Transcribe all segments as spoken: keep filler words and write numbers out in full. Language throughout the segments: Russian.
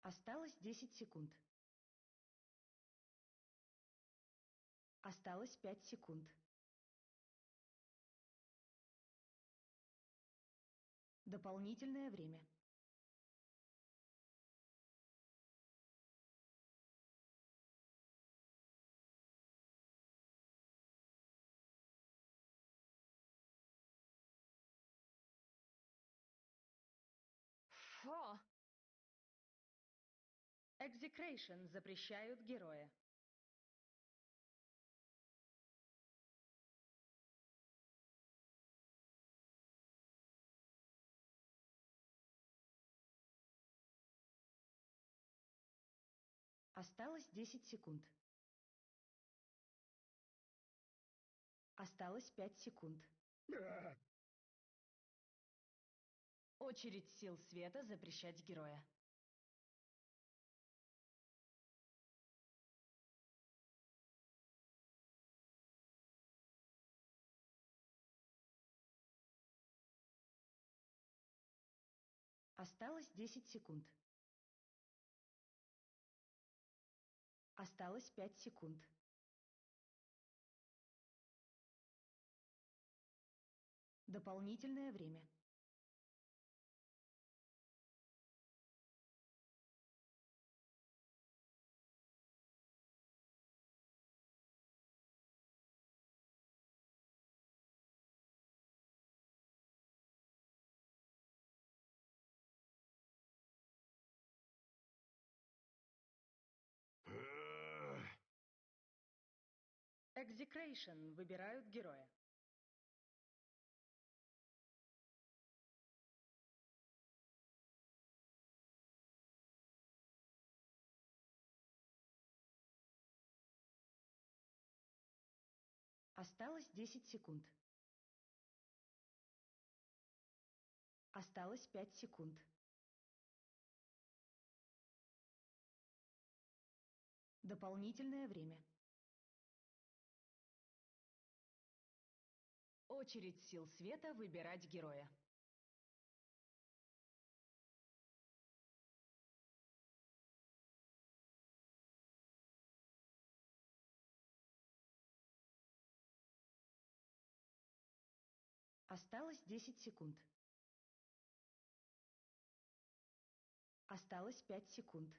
Осталось десять секунд. Осталось пять секунд. Дополнительное время. Фу! Execration запрещают героя. Осталось десять секунд. Осталось пять секунд. Очередь сил света запрещать героя. Осталось десять секунд. Осталось пять секунд. Дополнительное время. Execration выбирают героя. Осталось десять секунд. Осталось пять секунд. Дополнительное время. Очередь сил света выбирать героя. Осталось десять секунд. Осталось пять секунд.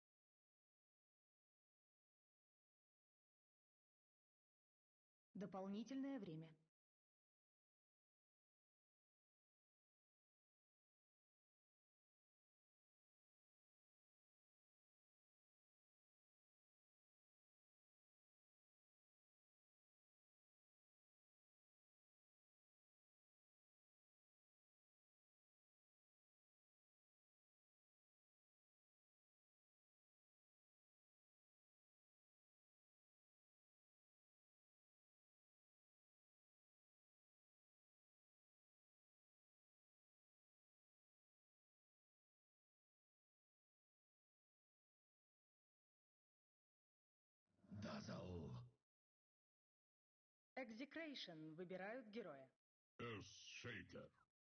Дополнительное время. Dazzle. Execration выбирают героя. Shaker.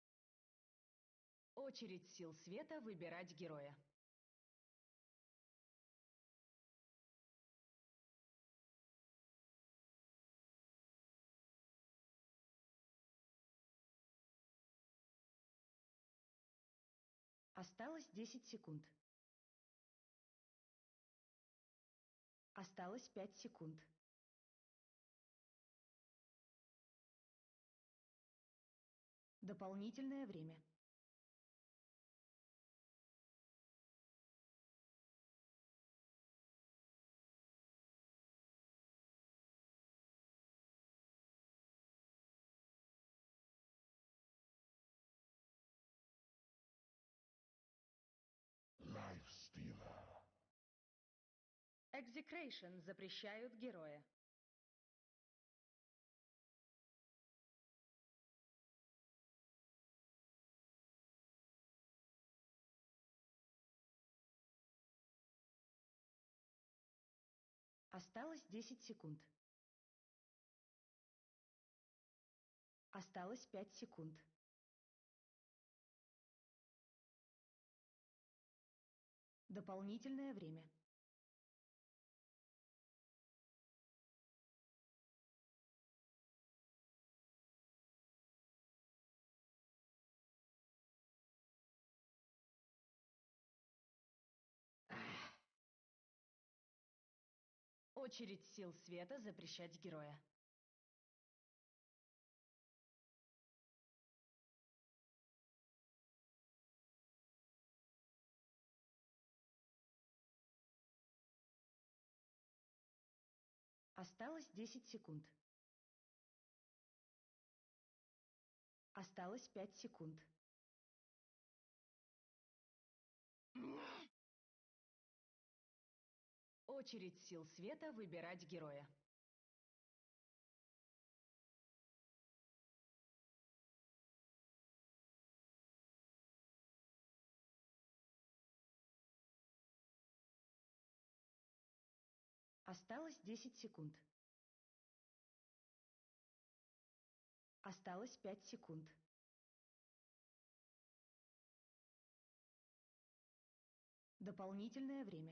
Очередь сил света выбирать героя. Осталось десять секунд. Осталось пять секунд. Дополнительное время. Lifestealer. Execration запрещают героя. Осталось десять секунд. Осталось пять секунд. Дополнительное время. Очередь сил света запрещать героя. Осталось десять секунд. Осталось пять секунд. Очередь сил света выбирать героя. Осталось десять секунд. Осталось пять секунд. Дополнительное время.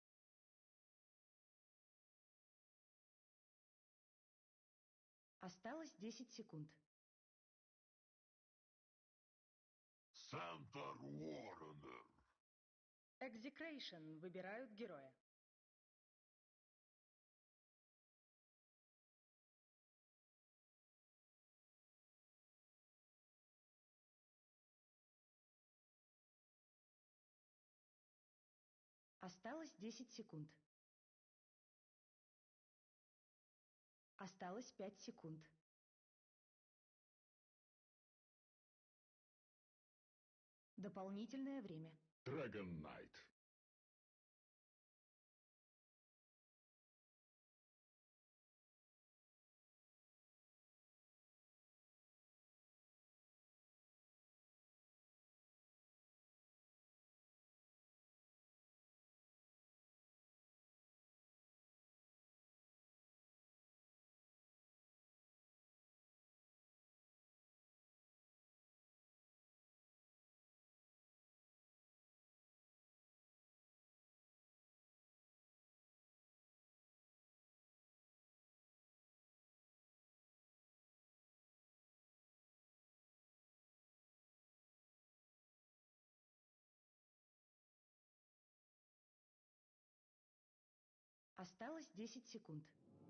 Осталось десять секунд. Центр Уорренер. Execration выбирают героя. Осталось десять секунд. Осталось пять секунд. Дополнительное время. Dragon Knight. Осталось десять секунд.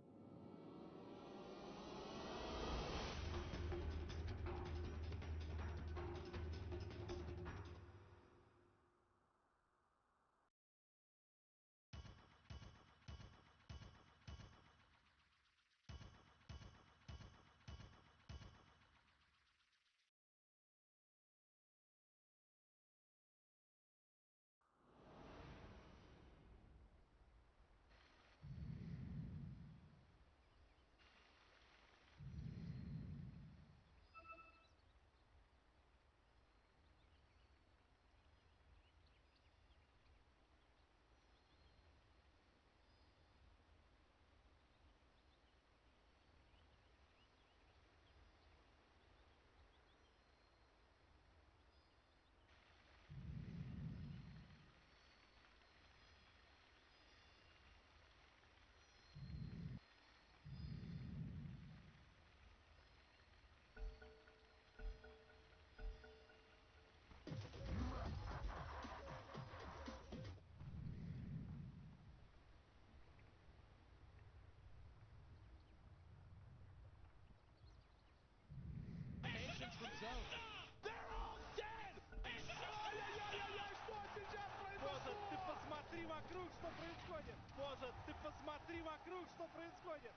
Patience from zone. They're all dead! Ой-ой-ой-ой-ой, что сейчас произошло? Поза, ты посмотри вокруг, что происходит! Поза, ты посмотри вокруг, что происходит!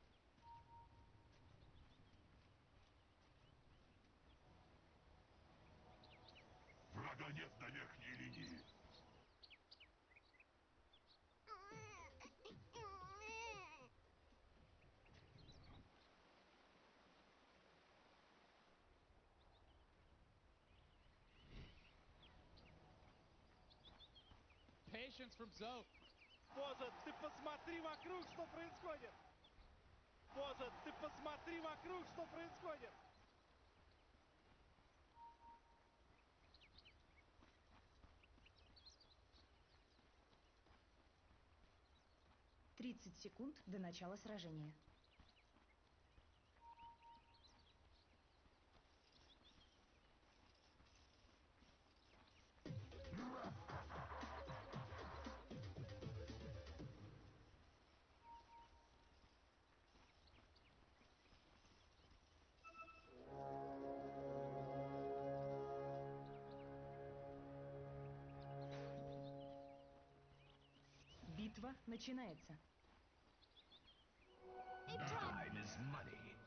Врага нет на верхней линии. Patience from zone. Поза, ты посмотри вокруг, что происходит! Поза, ты посмотри вокруг, что происходит! тридцать секунд до начала сражения. Битва начинается. Time is money.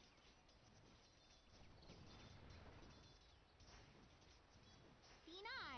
Denied.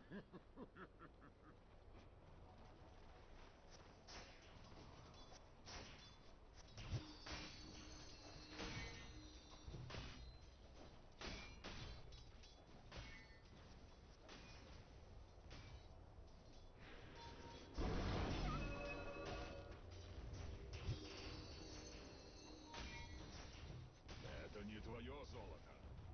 Это не твое золото.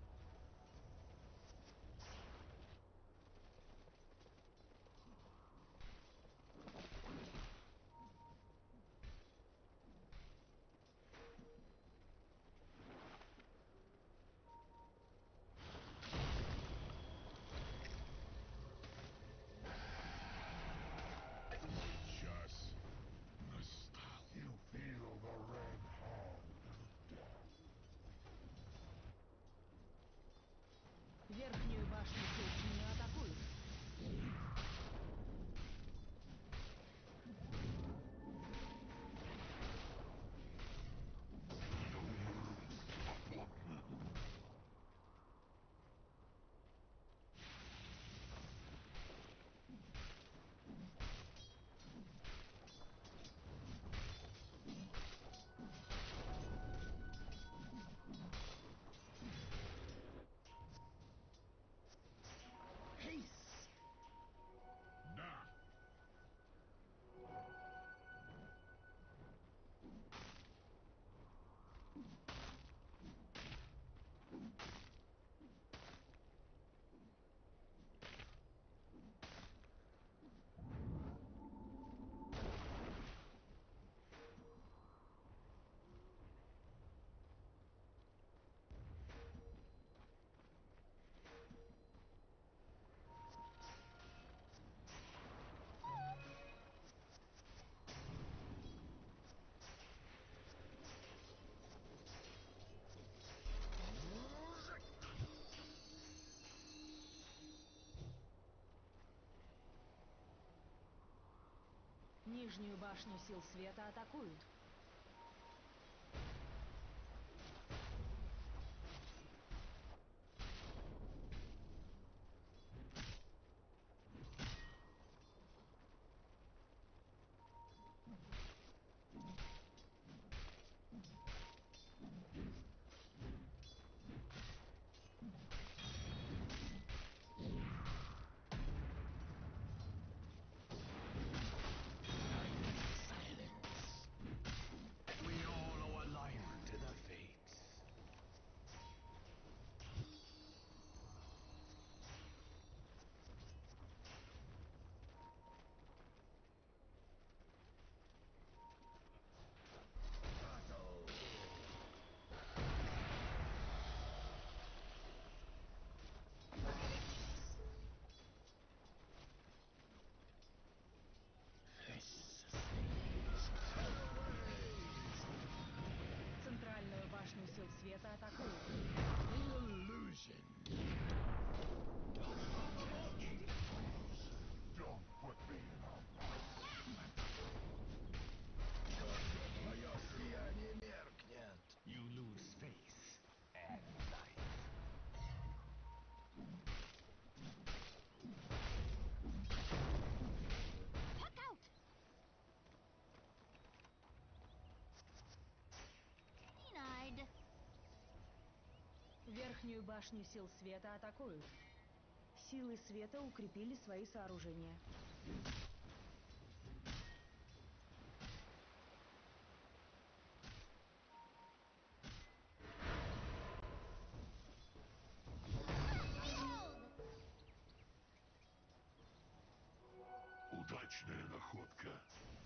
Час настал. You feel the red hard of death. Верхнюю башню сил атакуют. Да. Нижнюю башню сил света атакуют. Центральную башню сил света атакуют. Don't put me in a Твое сияние меркнет. You lose face and life. Look out! Denied. Верхнюю башню сил света атакуют. Силы света укрепили свои сооружения. удачная находка.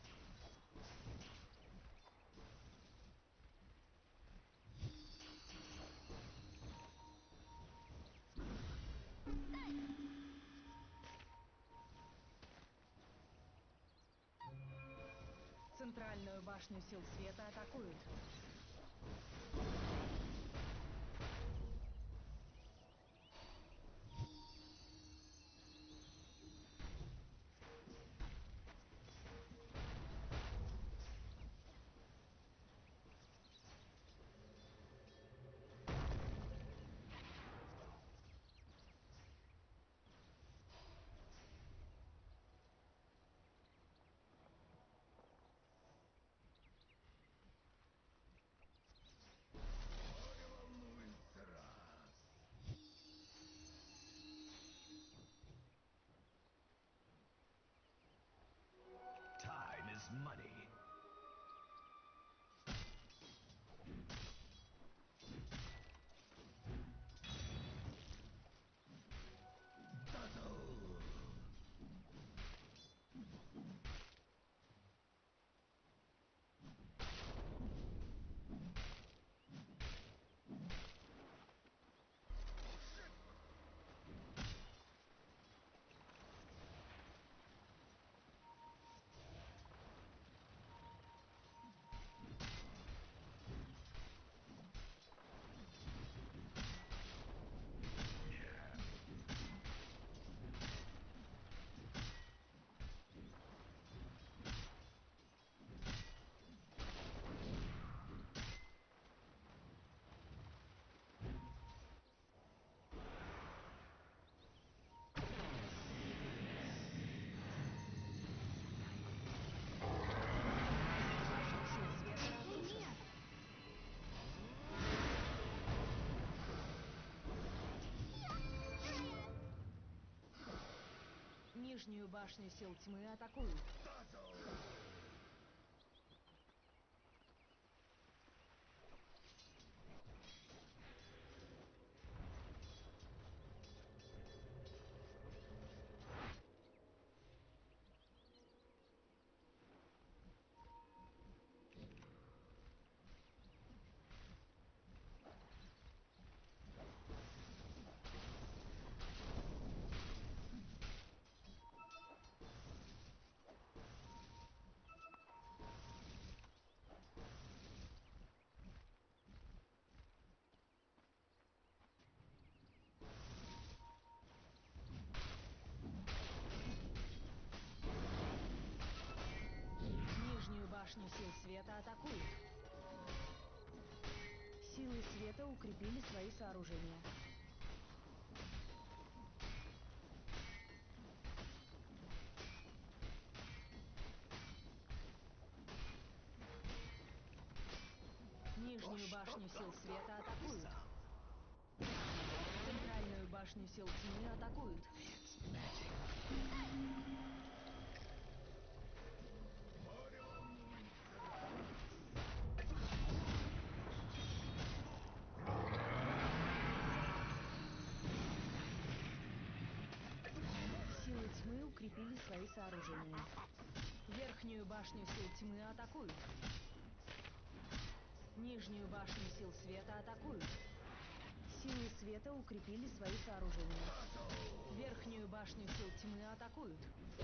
Центральную башню сил света атакуют. Нижнюю башню сил тьмы атакуют. Нижнюю башню сил света атакуют. Силы света укрепили свои сооружения. Нижнюю башню сил света атакуют. Центральную башню сил тьмы атакуют. Силы тьмы укрепили свои сооружения. Верхнюю башню сил тьмы атакуют. Нижнюю башню сил света атакуют. Силы света укрепили свои сооружения. Верхнюю башню сил тьмы атакуют.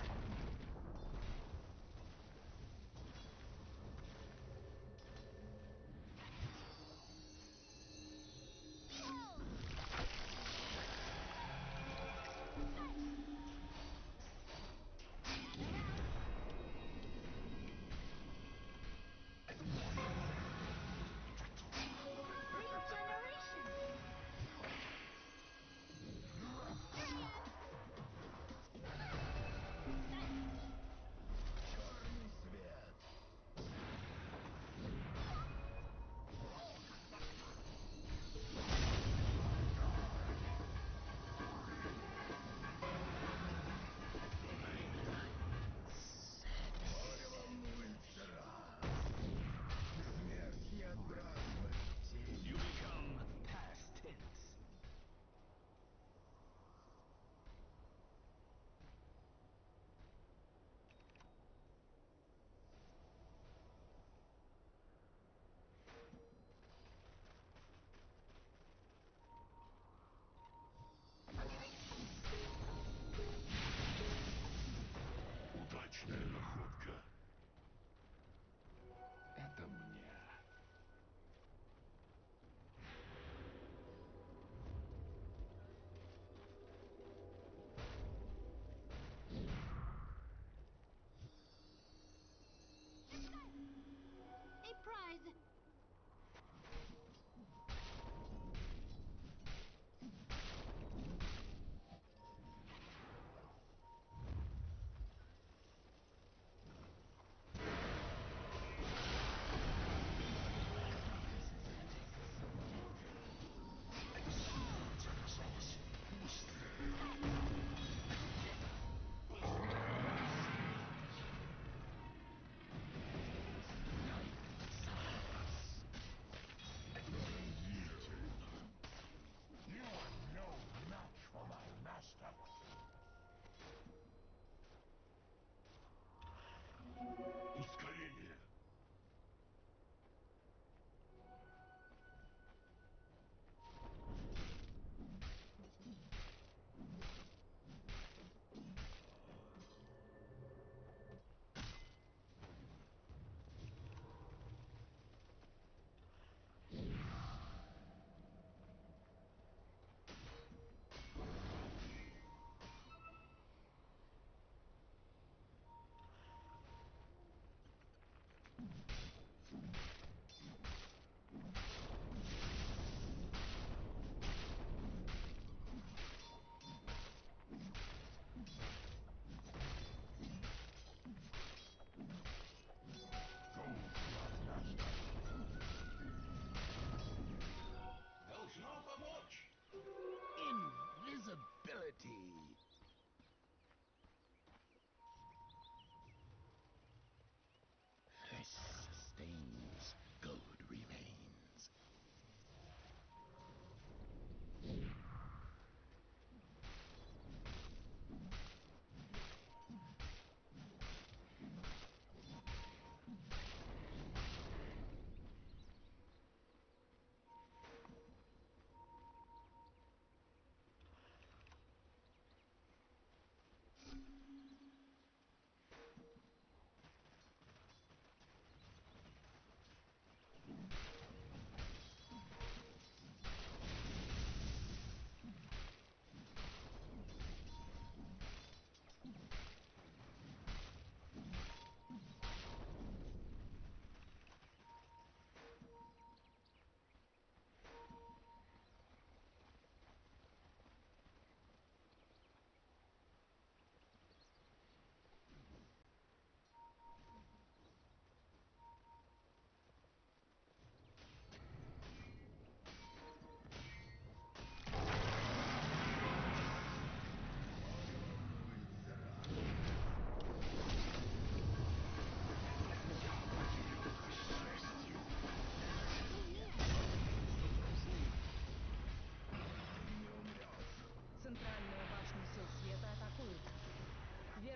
You become past tense. Удачная находка. Это мне. A prize. You are no match for my master. Ускорение.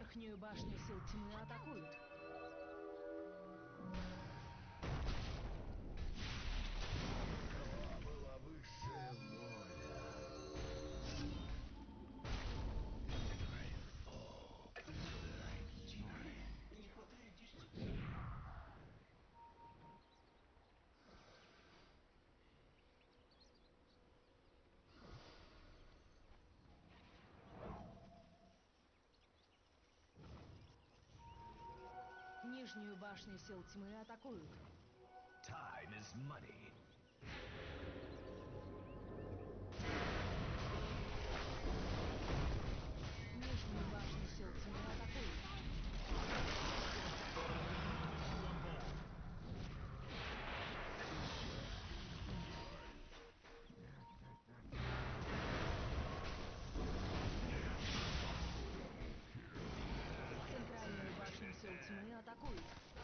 Верхнюю башню сил тьмы атакуют. Какова была высшая воля? Не хватает дисциплины. Нижнюю башню сил тьмы атакуют. Time is money. Нижнюю башню сил тьмы атакуют. Центральную башню сил тьмы атакуют.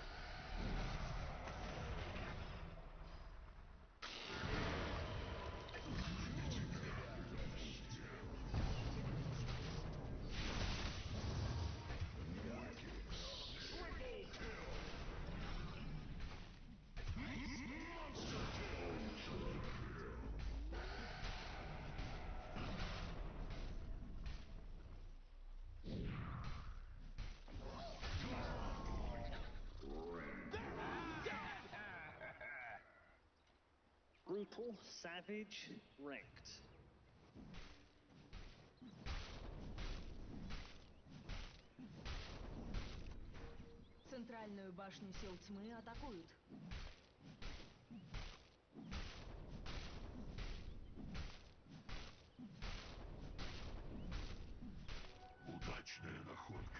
Brutal, savage, wrecked. Центральную башню сил тьмы атакуют. Удачная находка.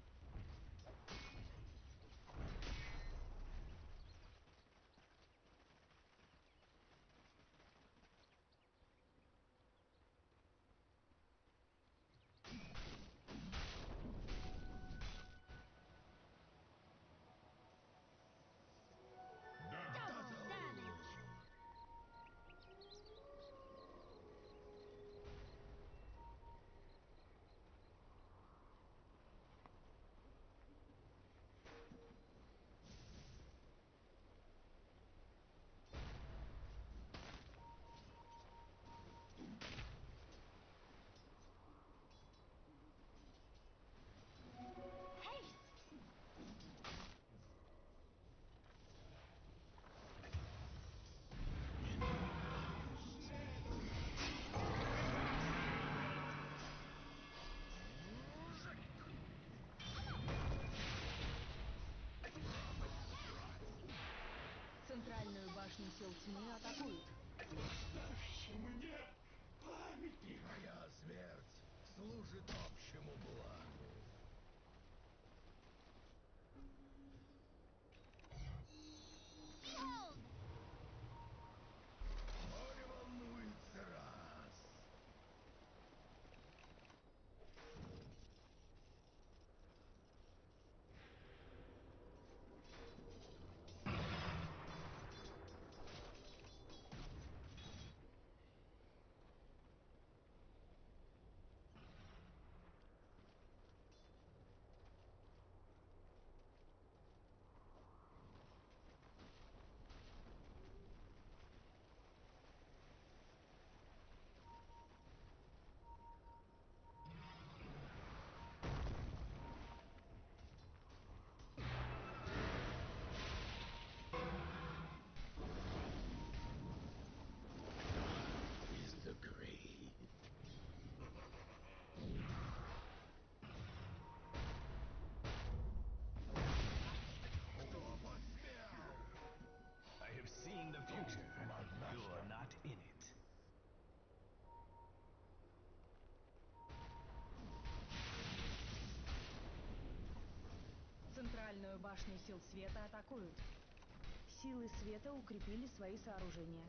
Double damage. Haste. Центральную башню сил тьмы атакуют. Мне памяти. Моя смерть служит общему благу. Behold. Море волнуется раз. Is the grave. Кто посмел? I have seen the future. You're not in it. Центральную башню сил света атакуют. Силы света укрепили свои сооружения.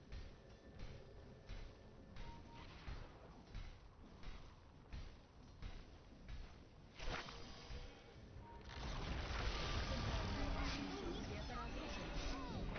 Центральная башня сил света разрушена.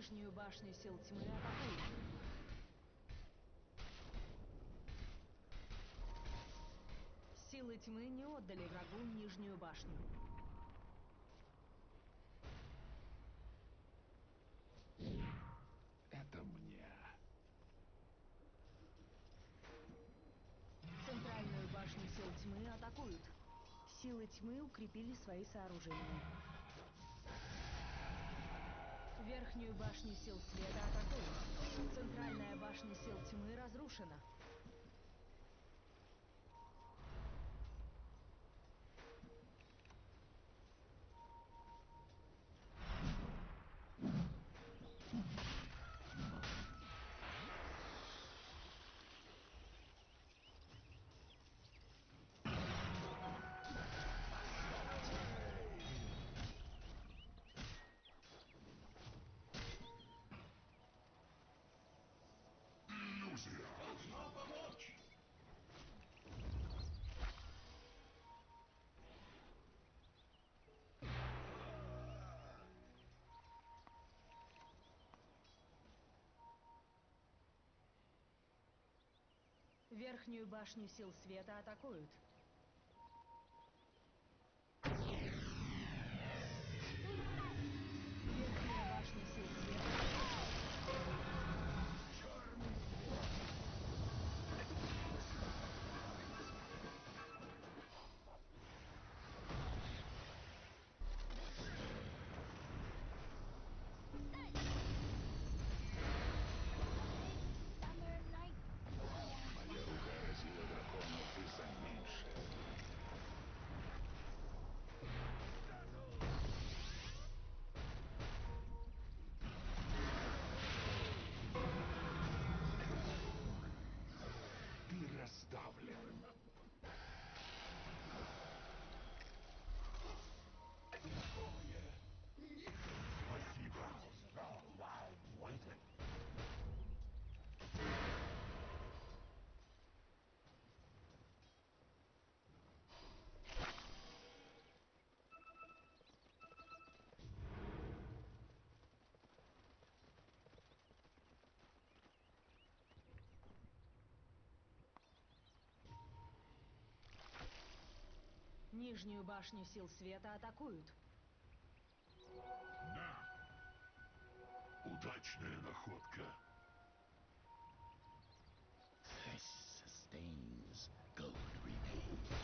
Нижнюю башню сил тьмы атакуют. Силы тьмы не отдали врагу нижнюю башню. Это мне. Центральную башню сил тьмы атакуют. Силы тьмы укрепили свои сооружения. Верхнюю башню сил света атакуют. Центральная башня сил тьмы разрушена. Верхнюю башню сил света атакуют. Верхняя башня сил света Моя рука разила драконов и за меньшее. Ты раздавлен. Спасибо. Нижнюю башню сил света атакуют. Да. Удачная находка. This sustains, gold remains.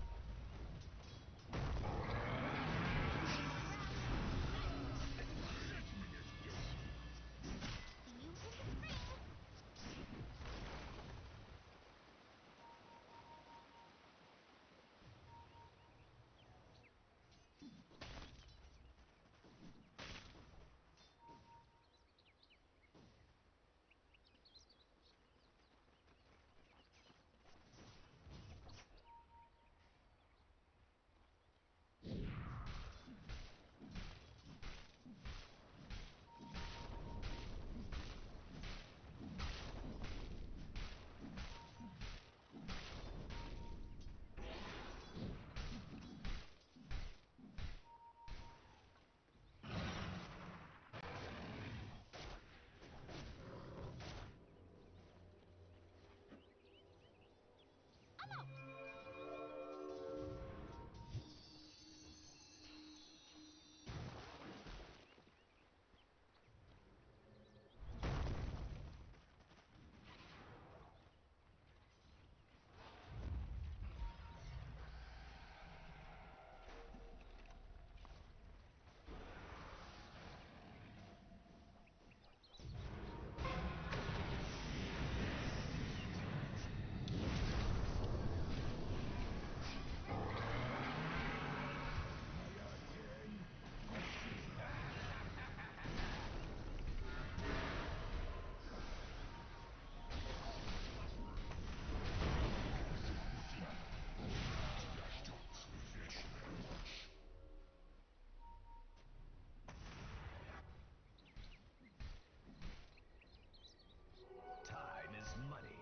Time is money.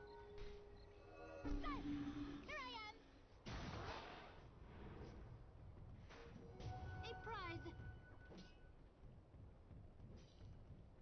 Here I am! A prize!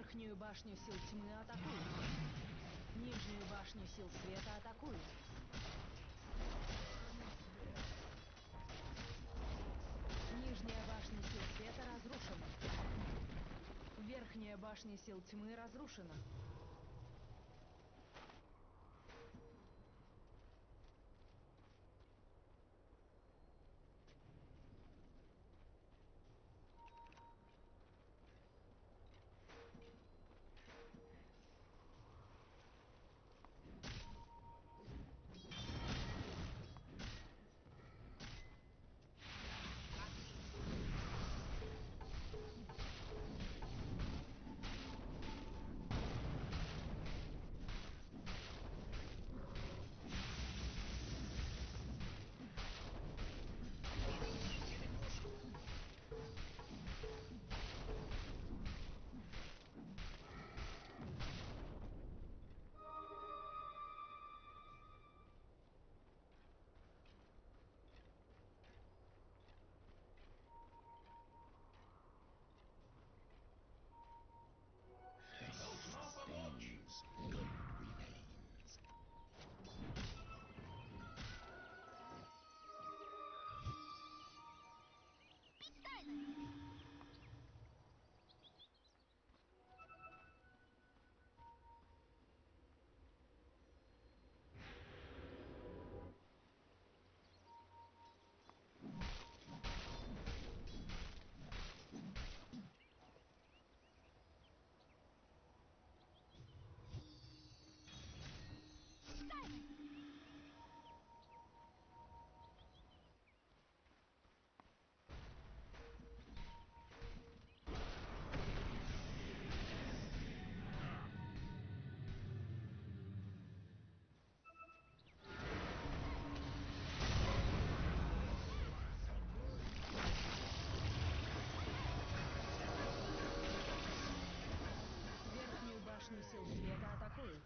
Верхнюю башню сил тьмы атакуют. Нижнюю башню сил света атакуют. Нижняя башня сил света разрушена. Верхняя башня сил тьмы разрушена. Башню сил света атакуют.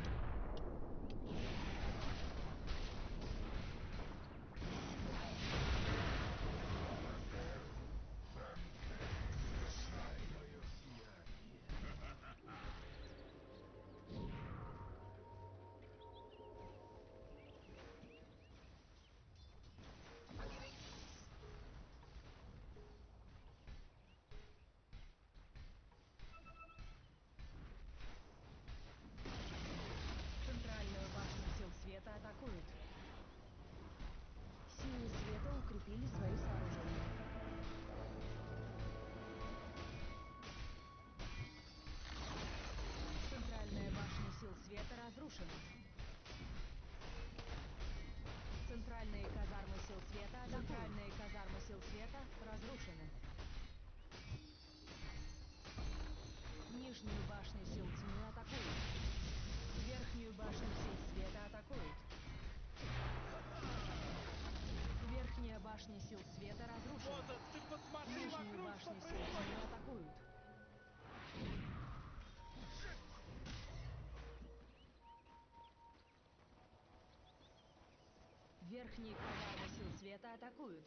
Света атакуют. Силы света укрепили свои сооружения. Центральная башня сил света разрушена. Центральные казармы сил света атакуют. Центральные казармы сил света разрушены. Нижнюю башню сил тьмы атакуют. Верхнюю башню сил света атакуют. Верхняя башня сил света разрушена. Вот, ты посмотри Нижнюю вокруг, башню что сил тьмы происходит. атакуют. Верхние казармы сил света атакуют.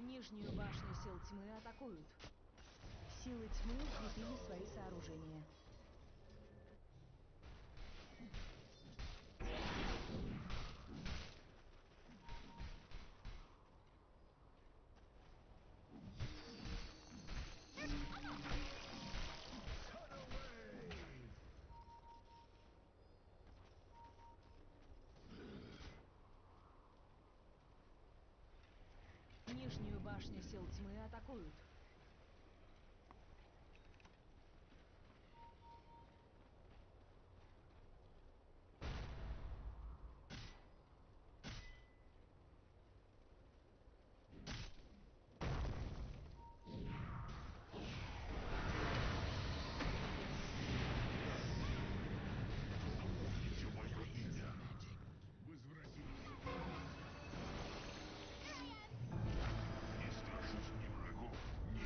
Нижнюю башню сил тьмы атакуют. Силы тьмы укрепили свои сооружения. Нижнюю башню сил тьмы атакуют. Еще мое имя. Возвратитесь. Не страшусь ни врагов, ни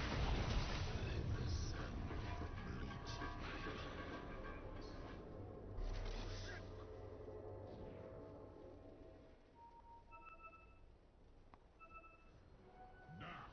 да.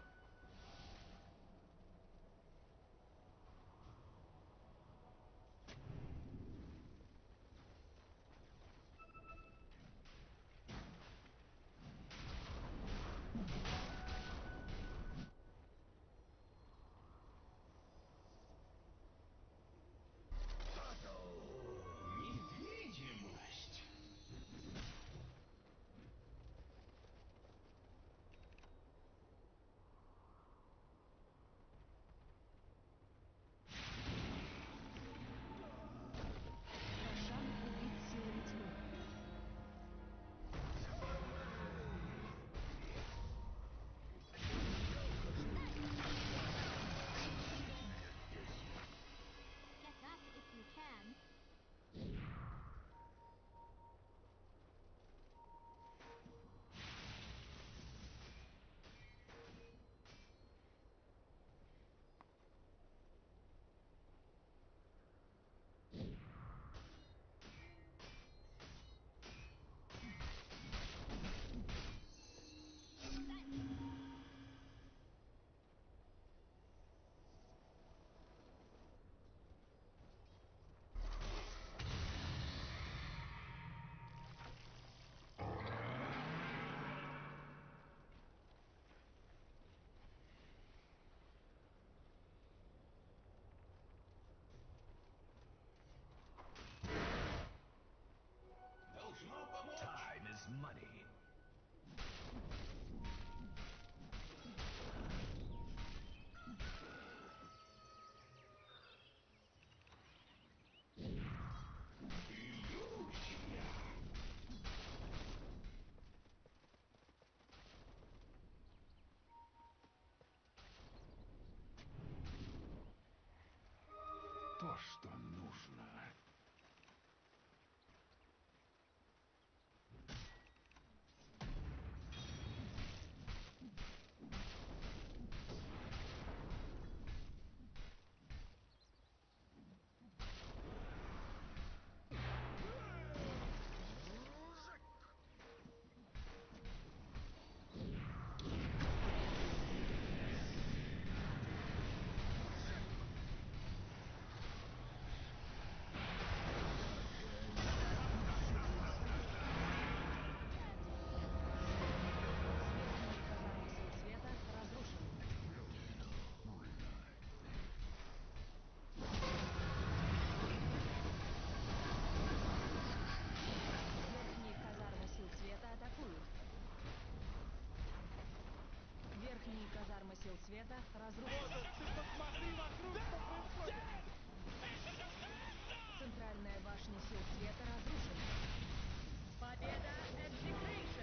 Невидимость. Рошан убит силами тьмы. Get up if you can. Должно помочь. Time is money. Иллюзия. То, что нужно. Казармы сил света разрушены. Верхние казармы сил света атакуют. Верхние казармы сил света разрушены. Ты посмотри вокруг, что происходит! Центральная башня сил света разрушена. Победа Execration!